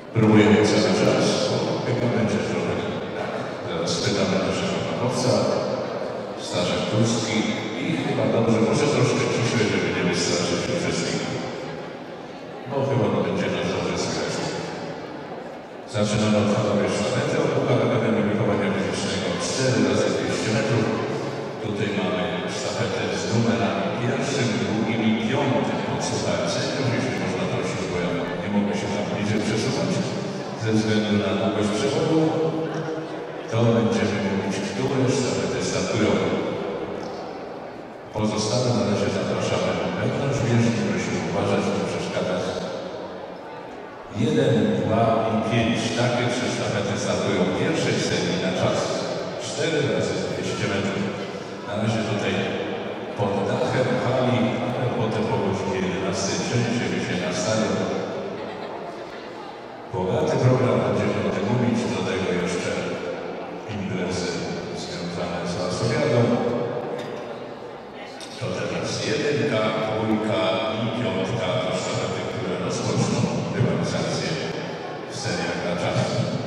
Próbujemy cały czas, chyba będzie trochę tak. Zaraz pytamy naszego fachowca, Staszek Turski i chyba dobrze, może troszkę ciszej, żeby nie wystraszyć uczestników. No chyba to będzie nas dobrze słychać. Zaczynamy od panowie sztafety, od Puchar Akademii Wychowania Fizycznego 4 razy 200 metrów. Tutaj mamy sztafetę z numerami 1, 2 i 5 podsłuchając sędziów, jeśli można prosić, bo ja nie mogę się tam bliżej przesuwać ze względu na długość przewodu. To będziemy mówić, które sztafety startują. Pozostałe na razie zapraszamy wewnątrz bieżni, prosimy uważać, nie przeszkadzać. 1, 2 i 5. Takie 3 sztafety startują w pierwszej serii na czas 4 razy 200 metrów. Na razie tutaj pod dachem hali, ale potem po godzinie 11 przeniesiemy się na stadion. Bogaty program będziemy o tym mówić, do tego jeszcze imprezy związane z Warszawiadą. To teraz 1, 2 i 5 to sztafety, które rozpoczną rywalizację w seriach na czas.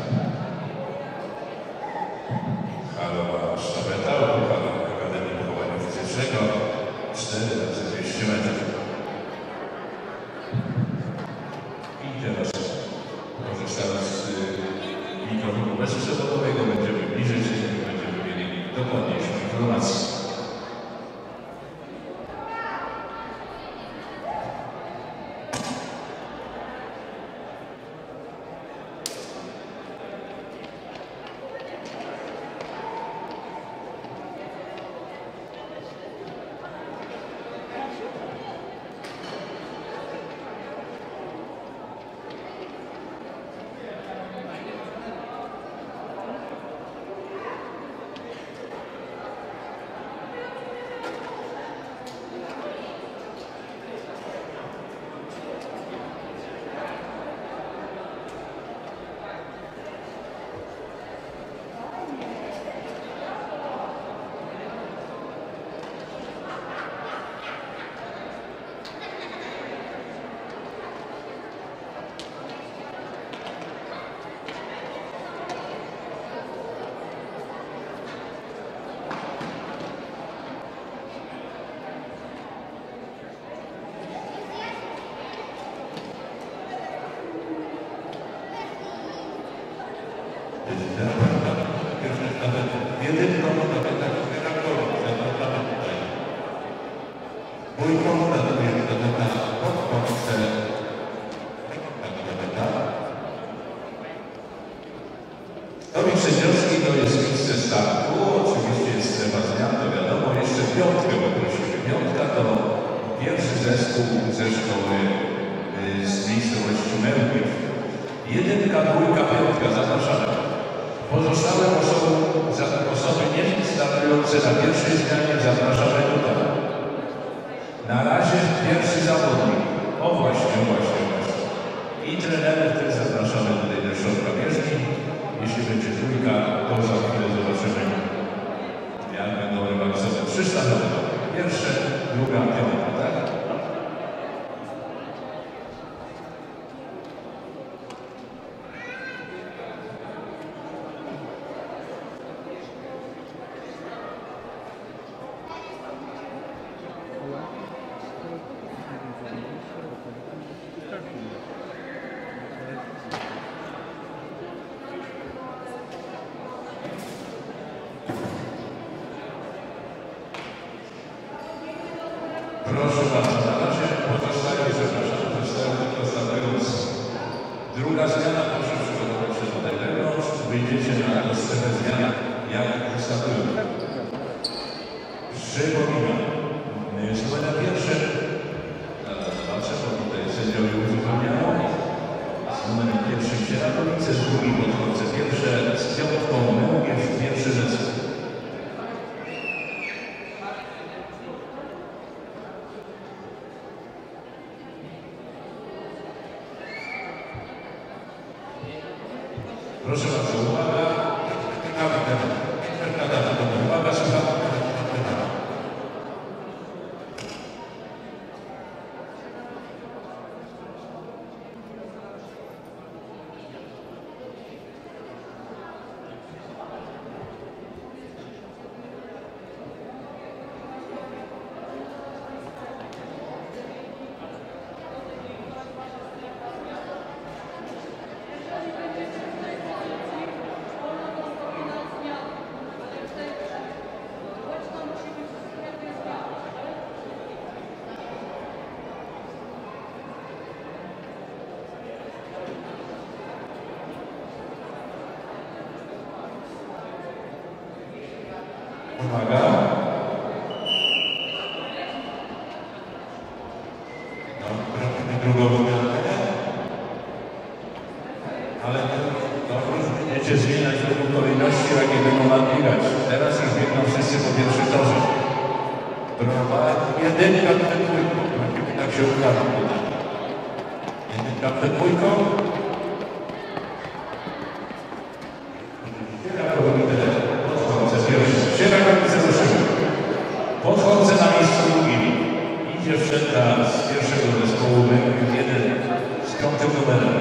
Halowa sztafeta, Puchar Akademii Wychowania Fizycznego 4 razy 200 metrów. I teraz korzystając z mikrofonu bezprzewodowego będziemy bliżej, czyli będziemy mieli dokładniejszą informację. Towik sędziowski to jest miejsce startu, oczywiście jest strefa zmian, to wiadomo, jeszcze 5 poprosimy. 5 to pierwszy zespół ze szkoły z miejscowości Mełków. 1, 2, 5, zapraszamy. Pozostałe osoby nie startujące na pierwszej zmianie zapraszamy tutaj. Na razie pierwszy zawodnik. O właśnie. I trenerów też zapraszamy tutaj do środka bieżni. Jeśli będzie 2, to za chwilę zobaczymy, jak będą rywalizować 3 sztafety. Pierwsze, 2, 5, tak? Proszę bardzo, na razie pozostaje, zapraszam, zostały tylko startując. Druga zmiana, proszę przygotować się tutaj wewnątrz. Wyjdziecie na strefę zmian, jak startują. Przypominam, z numerem 1, zaraz zobaczę, bo tutaj sędziowie uzupełniają. Z numerem 1 Sieratowice, z 2 Podgórce pierwsze, z 5 Mełkiew, pierwszy zespół. Proszę bardzo, uwaga. Uwaga, słucham. Uwaga. No, robimy drugą wymianę. Ale to będziecie zmieniać według kolejności, jakie będą nadbierać. Teraz już biegną wszyscy po pierwszym torze. Prawa jedynka przed dwójką. Tak się ukaże. Jedynka przed dwójką. Podchodzę pierwszy. Sierrakowice ruszyły. Podchodzę na miejscu drugim. Idzie wszęda z pierwszego zespołu jeden z piątym numerem.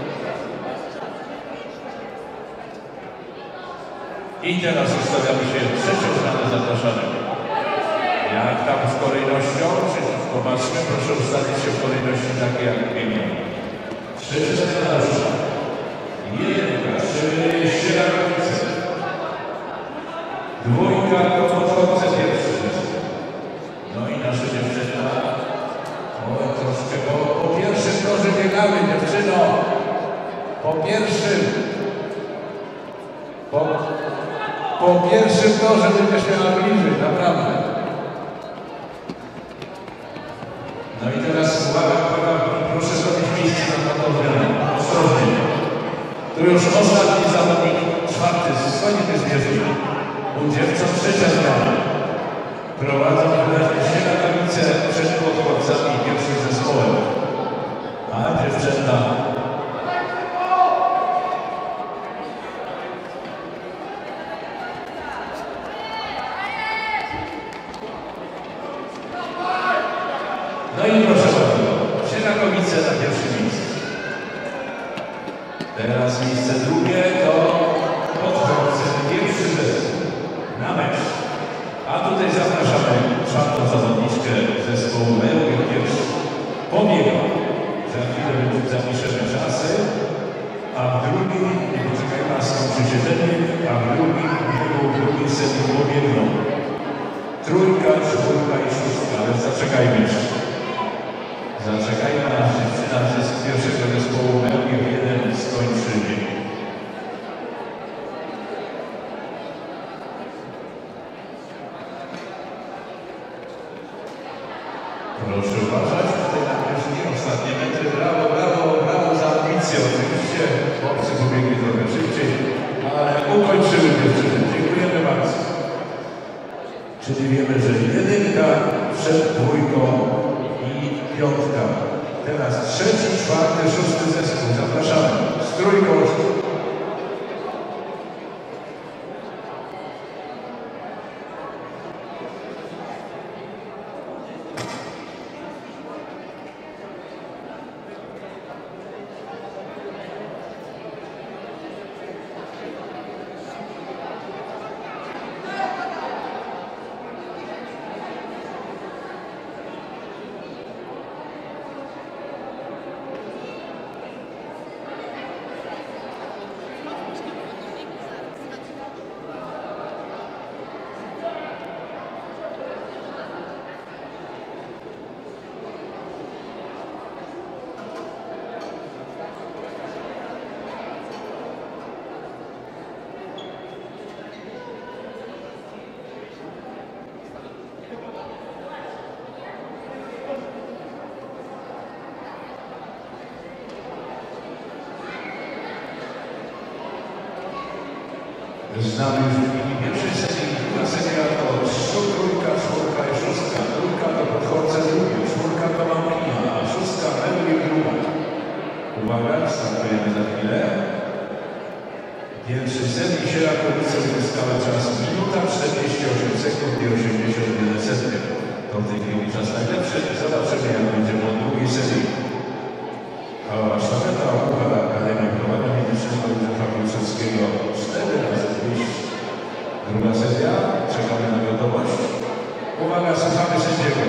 I teraz ustawiamy się trzecią zmianę zapraszamy. Jak tam z kolejnością? Popatrzmy, proszę ustawić się w kolejności takiej jak biegnie. Trzecia zmiana rusza. Jedynka, czyli Sierrakowice. Dwójka to podchodzę pierwszy. No i nasze dziewczyna. Troszkę po pierwszym torze biegamy, dziewczyno. Po pierwszym. Po pierwszym torze będziesz miała bliżej, naprawdę. No i teraz uwaga, proszę zrobić miejsce na tą zmianę. Ostrożnie. Tu już ostatni zawodnik, czwarty, schodzi te zwierzęta. U dziewcząt trzecia zmiana. Prowadzą wyraźnie Sierrakowice przed podchodcami pierwszym zespołem. A dziewczęta no i proszę bardzo, Sierrakowice na pierwszym miejscu. Teraz miejsce drugie to podchodcy, pierwszy zespół na mecz. A tutaj zapraszamy czwartą zawodniczkę zespołu Mełki pierwszy. Pobiegła. Za chwilę zapiszemy czasy, a w drugim, nie poczekajmy, a skończy się ten bieg, a w drugim serii pobiegną. Trójka, czwórka i szóstka, ale zaczekajmy jeszcze. Zaczekajmy, aż dziewczyna z pierwszego zespołu Mełki jeden skończy bieg. Proszę uważać, tutaj na pierwszym ostatnie metry. Brawo, brawo, brawo za ambicję. Oczywiście chłopcy pobiegli trochę szybciej, ale ukończyły dziewczyny. Dziękujemy bardzo. Czyli wiemy, że jedynka przed dwójką i piątka. Teraz trzeci, czwarty, szósty zespół. Zapraszamy. Z trójką. Znamy już wyniki pierwszej serii, druga seria to trójka, czwórka i szóstka. Trójka to podchodce drugie, czwórka to Małkinia, a szóstka Mełki druga. Uwaga, startujemy za chwilę. W pierwszej serii Sierrakowice uzyskały czas minuta 48 sekund i 81 sekund. To w tej chwili czas najlepszy. Zobaczymy, jak będzie po drugiej serii. Cała sztafeta Puchar Akademii Prowania Medycznego Józefa Piłsudskiego 4x200. Druga seria. Czekamy na gotowość. Uwaga, słuchamy sędziego.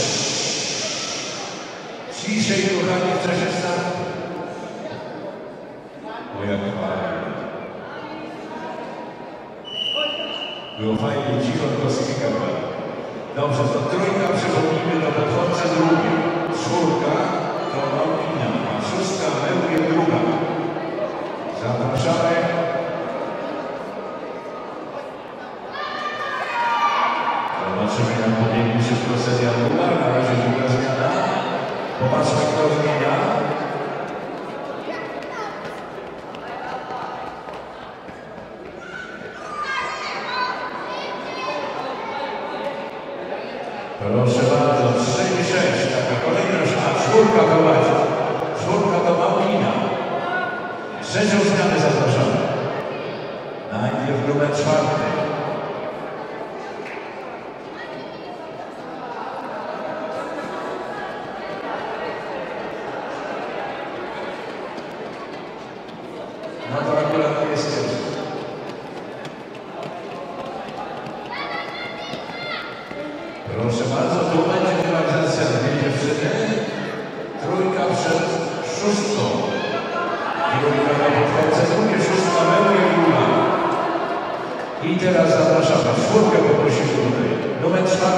Ciszej, kochani, w czasie startu. O, jak fajnie. Było fajnie, cicho, tylko skikała. Dobrze, to trójka, przechodzimy do podchodcy drugi. Czwórka to Małkinia, a szóstka Mełki druga. Zapraszamy. prowadzi. Czwórka to Małkina. Trzecią zmianę zapraszamy. Najpierw numer 4. No to akurat nie jest pierwszy. Proszę bardzo, tu będzie rywalizacja dwie dziewczyny. Trójka przed szóstką. Trójka na podchodce, drugie szóstka, Mełgie Góra. I teraz zapraszamy. Czwórkę poprosimy tutaj. Numer 4.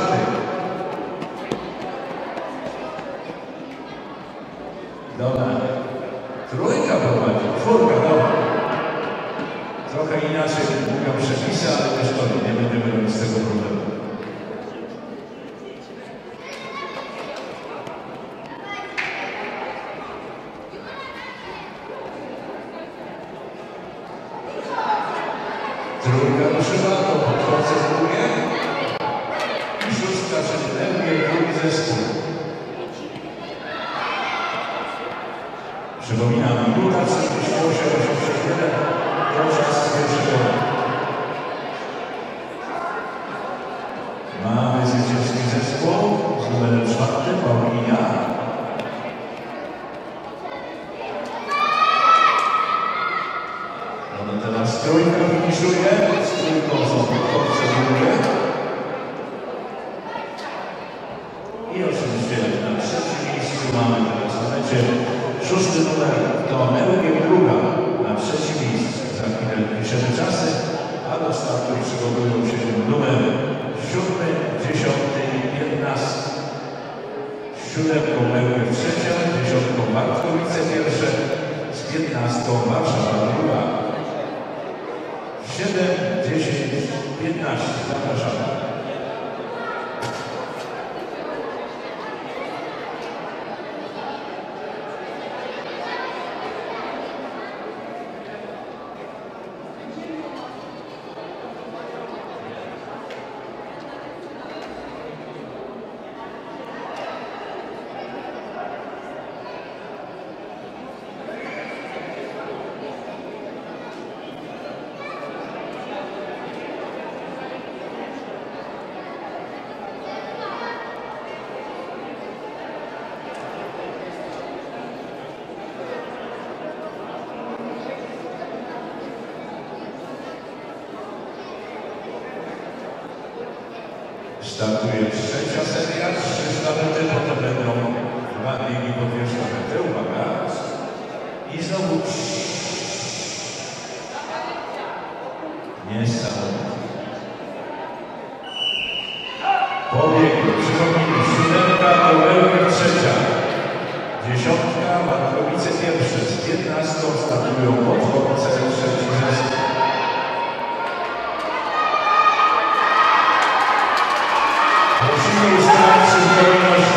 Dobra. Trójka prowadzi. Czwórka, dobra. Trochę inaczej mówią przepisy, ale też to nie będziemy robić z tego problemu. Trójka ruszyła, to podchodzące z drugie. I szóstka, czyli Mełgie, drugi zespół. Przypominam, minuta 48-81 to czas pierwszego. Mamy zwycięski zespół z numerem 4, Paulina. No teraz trójka finiszuje, z trójką są podchodzące drugie. I oczywiście na trzecim miejscu mamy teraz na mecie szósty numer to Mełgie Góra na trzecim miejscu. Za chwilę piszemy czasy, a do startu przygotowują się numer 7, 10 i 15. Siódemką Mełgie trzecia, 10 Bartkowice pierwsze, z 15 Warszawa druga. 7, 10, 15. Zapraszamy. Startuje trzecia seria, 300 metrów, potem będą 2 biegi po 200 metrów. Uwaga. I znowu niesamowite. Pobiegły, przypomnijmy, 7 to Mełgie trzecia, 10 Bartkowice pierwsze, z 15 startują podchodzące trzeci zespół. Musimy ustalić przyzwoitość.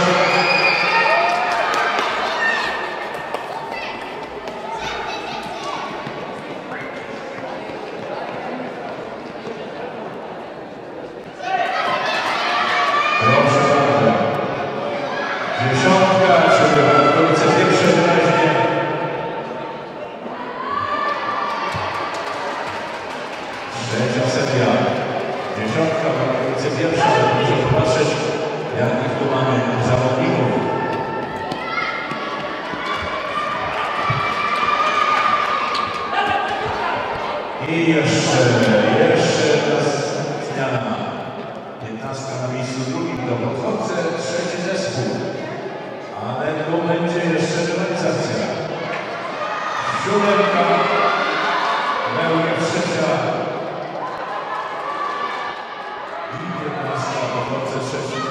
Proszę bardzo. 10, czyli Bartkowice pierwsze wyraźnie. Trzecia seria. 10, Bartkowice pierwsze. Musimy popatrzeć, jakich tu mamy zawodników. I jeszcze raz zmiana. 15 na miejscu drugim to podchodzące, trzeci zespół. Ale tu będzie jeszcze rywalizacja. 7, Mełgie trzecia. I 15 podchodzące trzeci.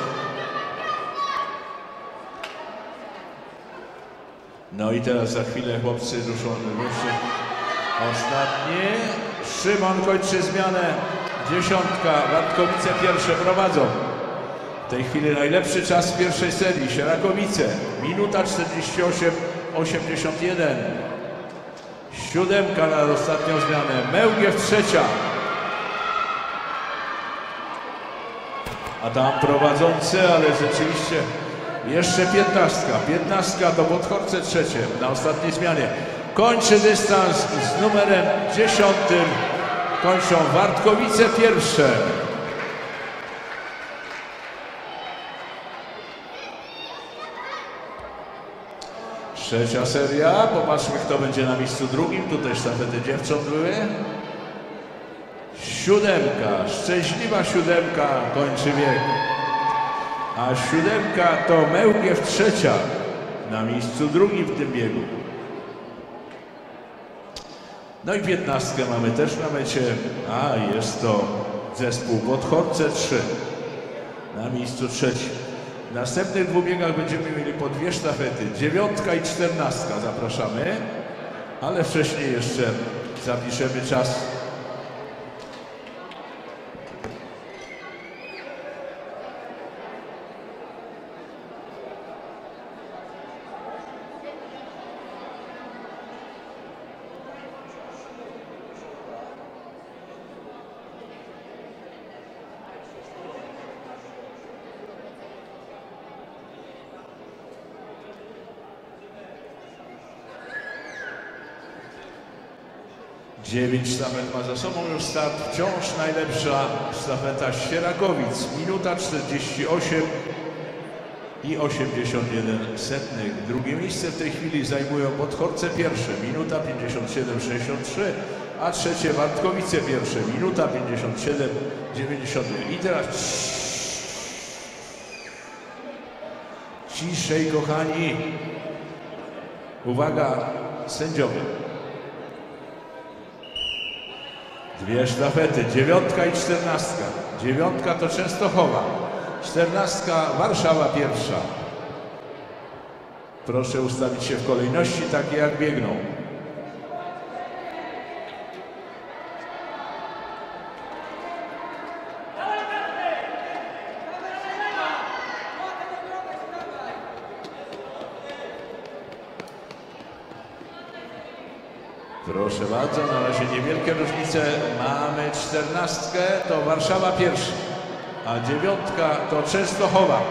No i teraz za chwilę chłopcy ruszą ostatnie. Szymon kończy zmianę. 10, Bartkowice pierwsze prowadzą. W tej chwili najlepszy czas w pierwszej serii. Sierakowice, minuta 48-81. 7 na ostatnią zmianę. Mełgiew trzecia. A tam prowadzący, ale rzeczywiście Jeszcze 15. 15 to Podhorce trzecie na ostatniej zmianie. Kończy dystans z numerem 10. Kończą Wartkowice pierwsze. Trzecia seria. Popatrzmy, kto będzie na miejscu drugim. Tutaj sztafety dziewcząt były. 7. Szczęśliwa 7 kończy bieg. A 7 to Mełgiew trzecia na miejscu drugim w tym biegu. No i 15 mamy też na mecie, a jest to zespół Podhorce 3 na miejscu trzecim. W następnych dwóch biegach będziemy mieli po dwie sztafety, 9 i 14 zapraszamy, ale wcześniej jeszcze zapiszemy czas. Dziewięć sztafet ma za sobą już start. Wciąż najlepsza sztafeta Sierakowic. Minuta 48 i 81 setnych. Drugie miejsce w tej chwili zajmują Podhorce pierwsze. Minuta 57,63, a trzecie Wartkowice pierwsze. Minuta 57,91. I teraz ciszej, kochani. Uwaga, sędziowie. Dwie sztafety, 9 i 14. 9 to Częstochowa, 14 Warszawa pierwsza. Proszę ustawić się w kolejności takie jak biegną. Proszę bardzo, na razie niewielkie różnice. Mamy 14, to Warszawa pierwsza, a 9 to Częstochowa.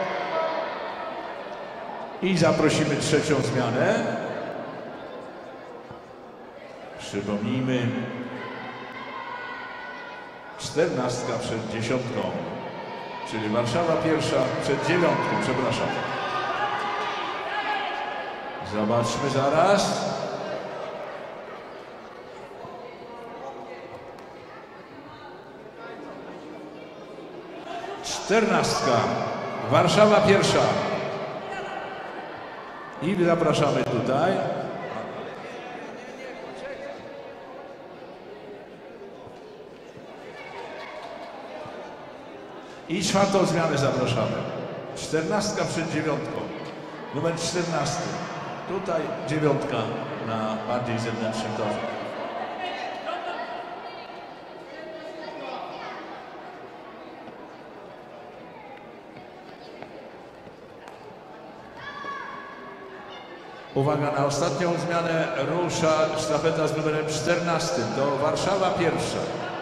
I zaprosimy trzecią zmianę. Przypomnijmy, 14 przed 10, czyli Warszawa pierwsza przed 9, przepraszam. Zobaczmy zaraz. 14. Warszawa pierwsza. I zapraszamy tutaj. I czwartą zmianę zapraszamy. 14 przed 9. Numer 14. Tutaj 9 na bardziej zewnętrznym torze. Uwaga, na ostatnią zmianę rusza sztafeta z numerem 14. To Warszawa pierwsza.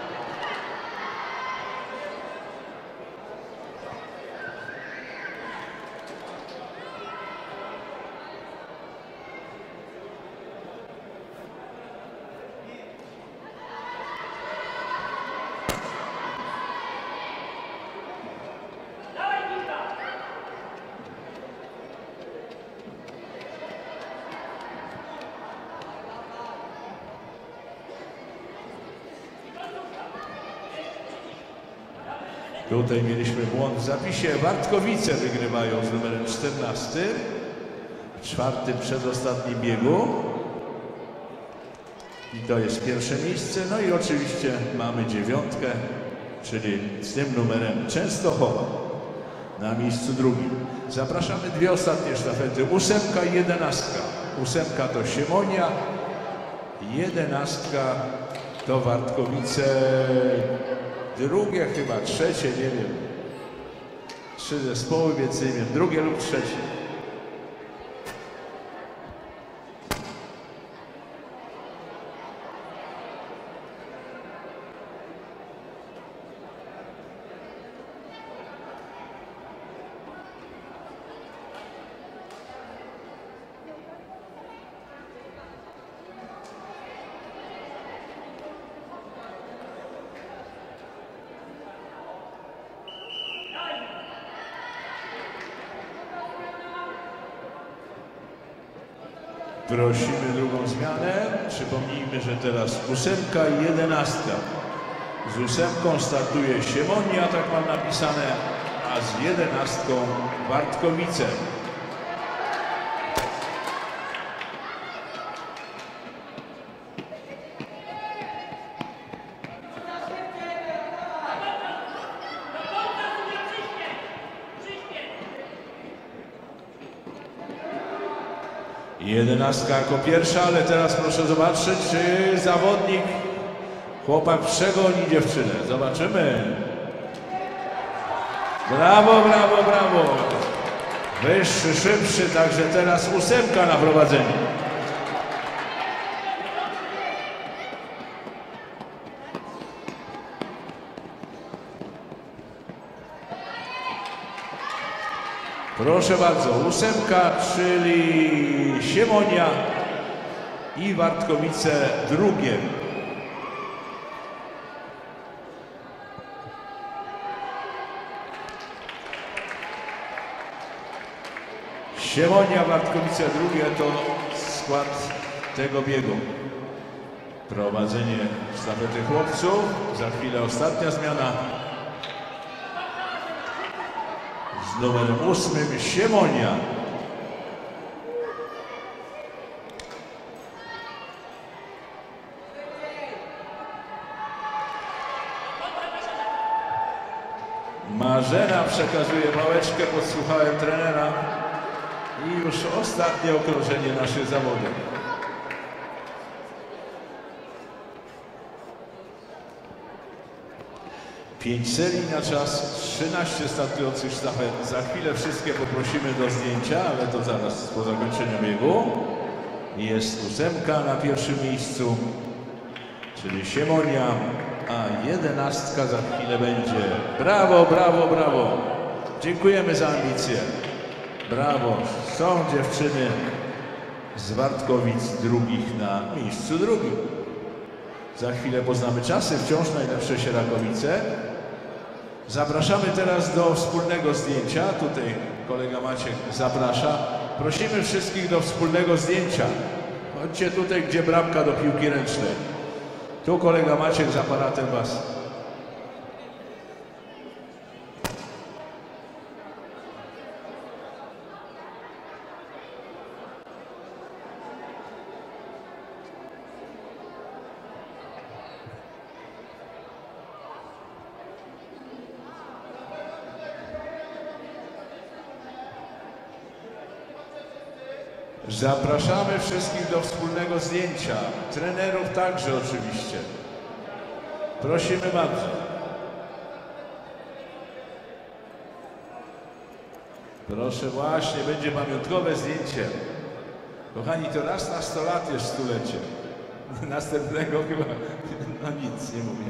Tutaj mieliśmy błąd w zapisie. Wartkowice wygrywają z numerem 14 w czwartym przedostatnim biegu. I to jest pierwsze miejsce. No i oczywiście mamy 9, czyli z tym numerem Częstochowa na miejscu drugim. Zapraszamy dwie ostatnie sztafety. 8 i 11. 8 to Siemonia, 11 to Wartkowice. Drugie chyba, trzecie, nie wiem. 3 zespoły, więc nie wiem, drugie lub trzecie. Prosimy drugą zmianę. Przypomnijmy, że teraz 8 i 11. Z 8 startuje Siemonia, tak mam napisane, a z 11 Bartkowice. Jedenastka jako pierwsza, ale teraz proszę zobaczyć, czy zawodnik, chłopak przegoni dziewczynę. Zobaczymy. Brawo, brawo, brawo. Wyższy, szybszy, także teraz 8 na prowadzeniu. Proszę bardzo, 8, czyli Siemonia i Bartkowice drugie. Siemonia, Bartkowice drugie to skład tego biegu. Prowadzenie sztafety chłopców, za chwilę ostatnia zmiana. Z numerem 8 Siemonia. Marzena przekazuje pałeczkę, podsłuchałem trenera i już ostatnie okrążenie naszych zawodów. 5 serii na czas, 13 startujących sztafet. Za chwilę wszystkie poprosimy do zdjęcia, ale to zaraz po zakończeniu biegu. Jest 8 na pierwszym miejscu, czyli Siemonia, a 11 za chwilę będzie. Brawo, brawo, brawo. Dziękujemy za ambicje. Brawo. Są dziewczyny z Bartkowic drugich na miejscu drugim. Za chwilę poznamy czasy, wciąż najlepsze Sierakowice. Zapraszamy teraz do wspólnego zdjęcia. Tutaj kolega Maciek zaprasza. Prosimy wszystkich do wspólnego zdjęcia. Chodźcie tutaj, gdzie bramka do piłki ręcznej. Tu kolega Maciek z aparatem was. Zapraszamy wszystkich do wspólnego zdjęcia. Trenerów także oczywiście. Prosimy bardzo. Proszę, właśnie, będzie pamiątkowe zdjęcie. Kochani, to raz na 100 lat jest stulecie. Następnego chyba, no nic nie mówię.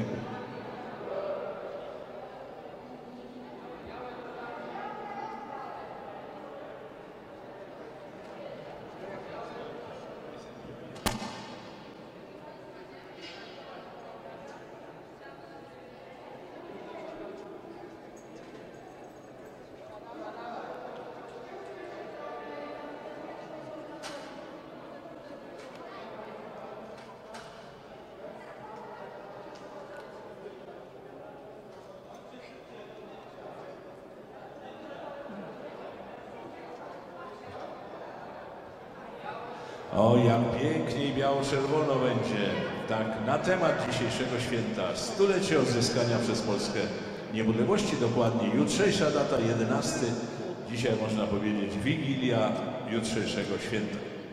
O, jak pięknie i biało-czerwono będzie. Tak, na temat dzisiejszego święta. 100-lecie odzyskania przez Polskę niepodległości. Dokładnie jutrzejsza data, 11. Dzisiaj można powiedzieć Wigilia jutrzejszego święta.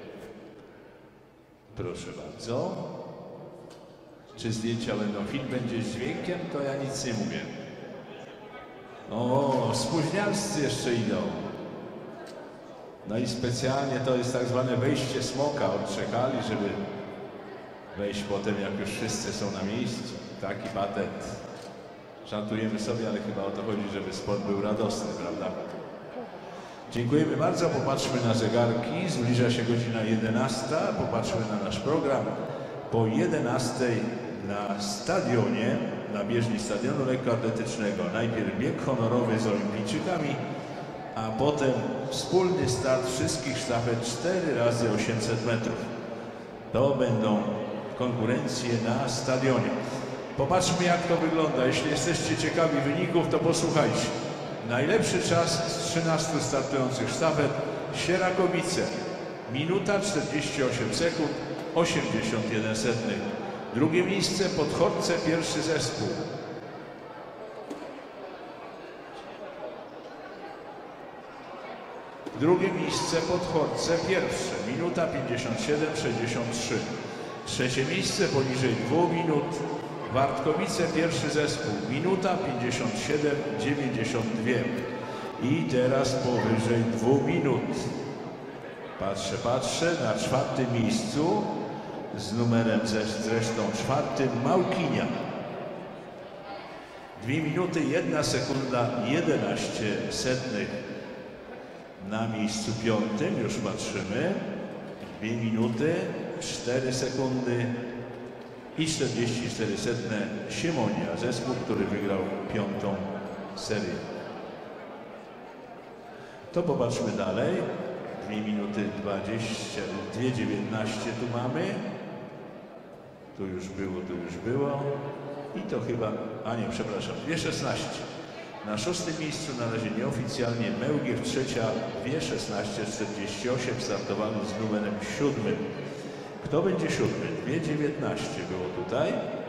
Proszę bardzo. Czy zdjęcia będą, film będzie z dźwiękiem? To ja nic nie mówię. O, spóźnialscy jeszcze idą. No i specjalnie to jest tak zwane wejście smoka. Odczekali, żeby wejść potem, jak już wszyscy są na miejscu. Taki patent. Żartujemy sobie, ale chyba o to chodzi, żeby sport był radosny, prawda? Dziękujemy bardzo. Popatrzmy na zegarki. Zbliża się godzina 11. Popatrzmy na nasz program. Po 11 na stadionie, na bieżni stadionu lekkoatletycznego. Najpierw bieg honorowy z olimpijczykami, a potem wspólny start wszystkich sztafet 4 razy 800 metrów. To będą konkurencje na stadionie. Popatrzmy, jak to wygląda. Jeśli jesteście ciekawi wyników, to posłuchajcie. Najlepszy czas z 13 startujących sztafet Sierakowice. Minuta 48 sekund 81 setnych. Drugie miejsce Podhorce, pierwszy zespół. Drugie miejsce Podhorce, pierwsze. Minuta 57,63. Trzecie miejsce poniżej 2 minut. Wartkowice, pierwszy zespół. Minuta 57,92. I teraz powyżej 2 minut. Patrzę. Na czwartym miejscu z numerem zresztą czwartym Małkinia. 2 minuty, 1 sekunda, 11 setnych. Na miejscu piątym, już patrzymy, 2 minuty, 4 sekundy i 44 setne Siemonia, zespół, który wygrał 5. serię. To popatrzmy dalej. 2 minuty 20, 2:19 tu mamy. Tu już było. I to chyba, a nie, przepraszam, 2:16. Na 6. miejscu na razie nieoficjalnie Mełgiew, trzecia, 2:16,48, startowany z numerem 7. Kto będzie 7? 2:19 było tutaj.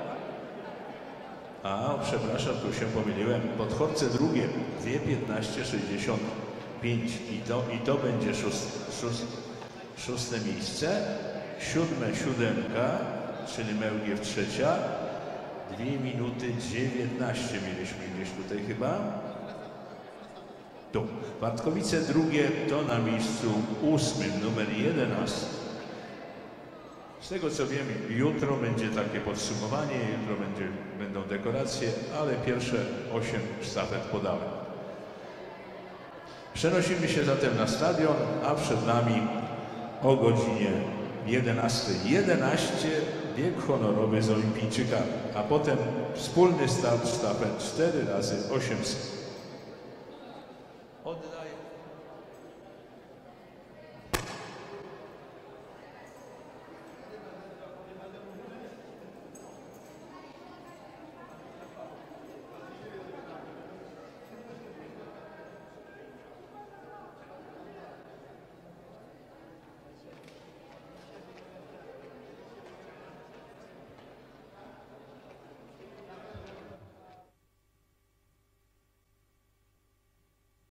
A, przepraszam, tu się pomyliłem. Podhorce drugie, 2:15,65 i to będzie szóste miejsce. 7. Czyli Mełgiew trzecia. 2 minuty 19 mieliśmy gdzieś tutaj chyba. Tu. Wartkowice drugie to na miejscu 8, numer 11. Z tego co wiem, jutro będzie takie podsumowanie, jutro będą dekoracje, ale pierwsze 8 sztafet podałem. Przenosimy się zatem na stadion, a przed nami o godzinie 11:11 bieg honorowy z olimpijczykami, a potem wspólny start sztafet 4 razy 800.